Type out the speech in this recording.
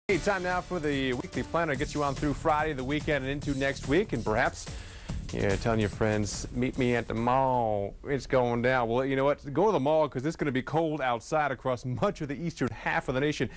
Hey, time now for the weekly planner. Gets you on through Friday, the weekend, and into next week. And perhaps telling your friends, meet me at the mall. It's going down. Well, you know what? Go to the mall because it's going to be cold outside across much of the eastern half of the nation.